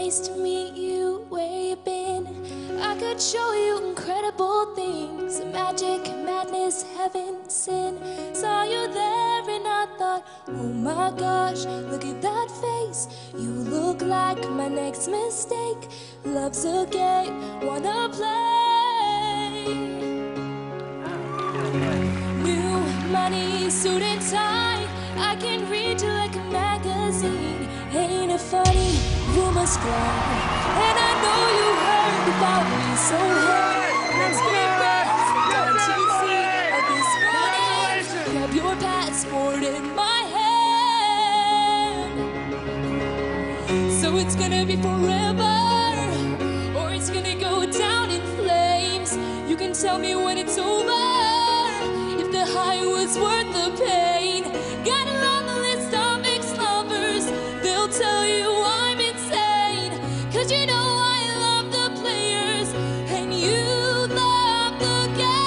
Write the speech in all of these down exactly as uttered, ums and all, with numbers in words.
nice to meet you. Where you been? I could show you incredible things. Magic, madness, heaven, sin. Saw you there and I thought, oh my gosh, look at that face. You look like my next mistake. Love's a game, wanna play. New money, suit and tie. I can read you like a magazine. Ain't it funny? Rumors fly, and I know you heard about me. So hey, let's be friends. Don't you see? At this morning, grab your passport in my hand. So it's gonna be forever, or it's gonna go down in flames. You can tell me when it's over, if the high was worth the pain. Got a long list of ex-lovers, they'll tell you I'm insane. Cause you know I love the players, and you love the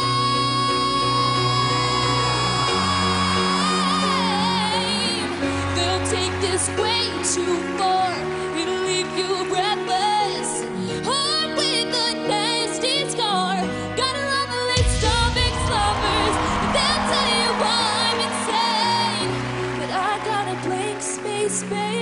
game. They'll take this way too far, it'll leave you breathless, heart with a nasty scar. Got a long list of ex-lovers, they'll tell you I'm insane. But I got a blank space, babe.